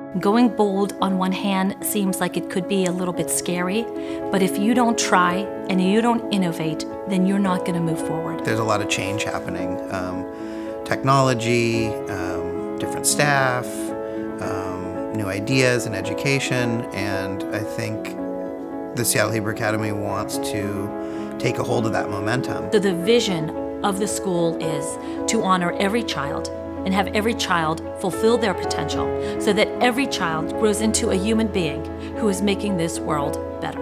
Going bold on one hand seems like it could be a little bit scary, but if you don't try and you don't innovate, then you're not going to move forward. There's a lot of change happening. Technology, different staff, new ideas and education, and I think the Seattle Hebrew Academy wants to take a hold of that momentum. The vision of the school is to honor every child and have every child fulfill their potential so that every child grows into a human being who is making this world better.